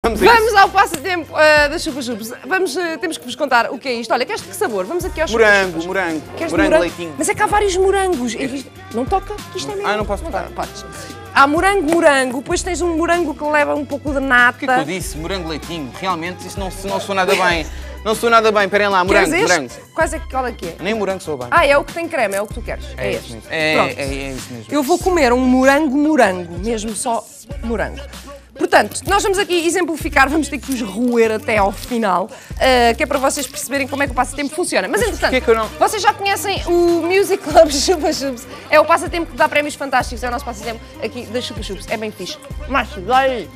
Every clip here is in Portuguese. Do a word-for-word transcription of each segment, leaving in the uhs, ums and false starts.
Vamos, Vamos ao passatempo uh, das chupa-chups. Vamos, uh, temos que vos contar o que é isto. Olha, queres de que sabor? Vamos aqui aos Morango, morango. Queres Morango, morango? leitinho. Mas é que há vários morangos. Não toca, que isto é mesmo. Ah, não posso tocar. Não, podes. Há morango, morango, depois tens um morango que leva um pouco de nata. O que é que eu disse? Morango, leitinho. Realmente isto não, não soa nada bem. Não soa nada bem. Esperem lá, morango, Queres este? morango. Quais é que, qual é que é? Nem morango soa bem. Ah, é o que tem creme, é o que tu queres. É, É este. isso mesmo. É, Pronto. é, é isso mesmo. Eu vou comer um morango, morango, mesmo só morango. Portanto, nós vamos aqui exemplificar, vamos ter que os roer até ao final, uh, que é para vocês perceberem como é que o passatempo funciona. Mas, entretanto, que que eu não... vocês já conhecem o Music Club Chupa Chups. É o passatempo que dá prémios fantásticos, é o nosso passatempo aqui das Chupa Chups. É bem fixe. Macho, vai aí.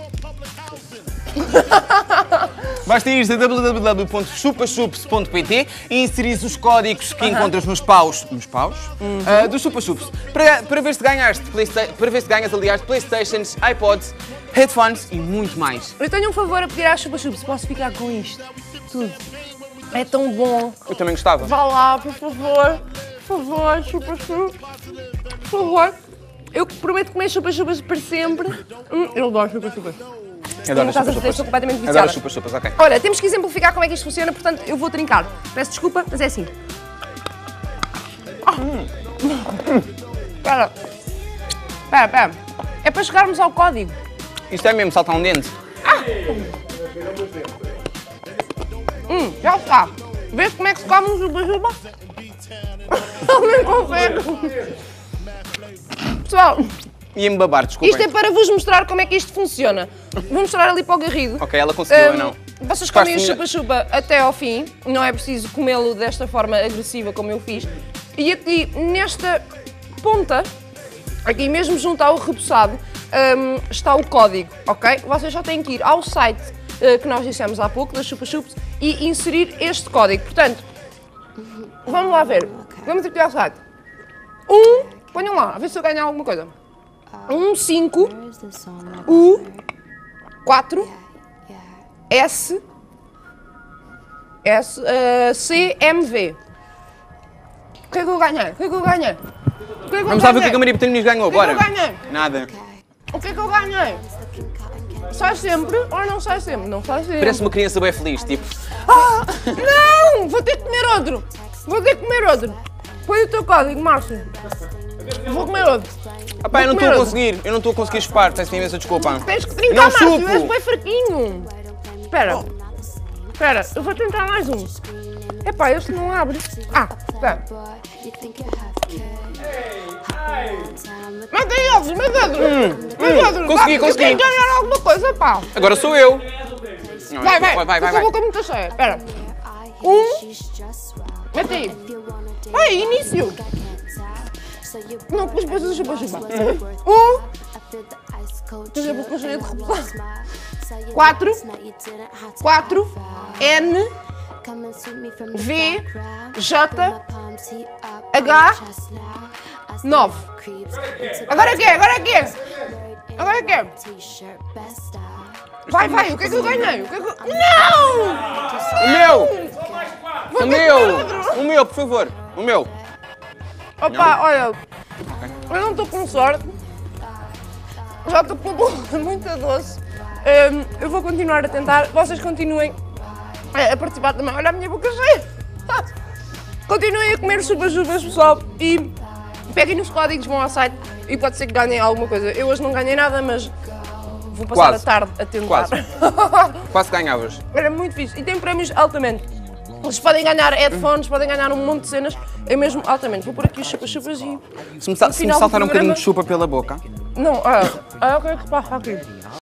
Basta ir a w w w ponto chupa chups ponto p t e inserir os códigos que uh -huh. encontras nos paus, nos paus uh -huh. uh, dos Chupa Chups para, para ver se ganhaste para ver se ganhas, aliás, Playstations, iPods, headphones e muito mais. Eu tenho um favor a pedir às Chupa Chups, posso ficar com isto? Tudo. É tão bom. Eu também gostava. Vá lá, por favor. Por favor, Chupa Chups. Por favor. Eu prometo comer Chupa Chups para sempre. Hum, eu adoro Chupa Chups. Adoro chupa-chupas. Estou completamente viciada. Adoro chupa-chupas, ok. Olha, temos que exemplificar como é que isto funciona, portanto eu vou trincar. Peço desculpa, mas é assim. Espera. Espera, espera. É para chegarmos ao código. Isto é mesmo saltar um dente? Ah. Hum, já está. Vês como é que se come um chupa-chupa? Eu nem consigo. Pessoal... Ia-me babar, desculpem. Isto é para vos mostrar como é que isto funciona. Vou mostrar ali para o Garrido. Ok, ela conseguiu, um, eu não. Vocês comem o chupa-chupa até ao fim, não é preciso comê-lo desta forma agressiva como eu fiz. E aqui, nesta ponta, aqui mesmo junto ao repousado, um, está o código, ok? Vocês só têm que ir ao site uh, que nós dissemos há pouco, da Chupa Chups, e inserir este código. Portanto, vamos lá ver. Vamos aqui ao site. Um, ponham lá, a ver se eu ganho alguma coisa. um, cinco, U, quatro, S, S, uh, C, M, V. O que é que eu ganhei? O que é que eu ganhei? O que é que eu Vamos lá ver o que é que a Maria Botelhinhos ganhou, bora. O que é que eu ganhei? Nada. O que é que eu ganhei? Sai sempre ou não sai sempre? Não sai sempre. Parece uma criança bem feliz, tipo... Ah, não! Vou ter que comer outro. Vou ter que comer outro. Põe o teu código, Márcio. Vou comer outro. Ah pá, eu não estou a conseguir, eu não estou a conseguir chupar, peço imensa desculpa. Tens que trincar, não Márcio, chupo. és bem fraquinho. Espera, espera, eu vou tentar mais um. Epá, este não abre. Ah, espera. Mete aí outros, mete outros. Hum, Mete hum, outros. consegui, Eu consegui. tenho que ganhar alguma coisa, pá. Agora sou eu. Vai, vai, vai, vai, vai. vai. A boca muito cheia, espera. Um, mete aí. Vai, início. Não, depois depois eu chupa-chupa. Um. Tens a boca cheia de repousado. Quatro. Quatro. N. V. J. H. Nove. Agora é que é? Agora é que é? Agora é que é? Vai, vai, o que é que eu ganhei? O que é que eu... Não! O meu! Vou O ter que meu! comer outro. O meu, por favor! O meu! Opa, olha, eu não estou com sorte, já estou com a boca muito doce. Um, eu vou continuar a tentar, vocês continuem a, a participar também. Olha a minha boca cheia. Continuem a comer chupa-chupas, pessoal, e peguem nos códigos, vão ao site e pode ser que ganhem alguma coisa. Eu hoje não ganhei nada, mas vou passar Quase. a tarde a tentar. Quase. Quase ganhavas. Era muito fixe e tem prémios altamente. Vocês podem ganhar headphones, podem ganhar um monte de cenas, é mesmo altamente. Vou pôr aqui os chupa-chupas e... Se me, sa se me saltar um bocadinho de chupa pela boca. Não, ah, ah, eu quero que passa aqui.